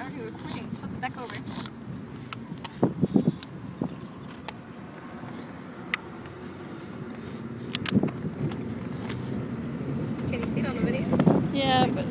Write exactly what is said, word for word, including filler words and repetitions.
already recording. Flip it back over. Can you see it on the video? Yeah, but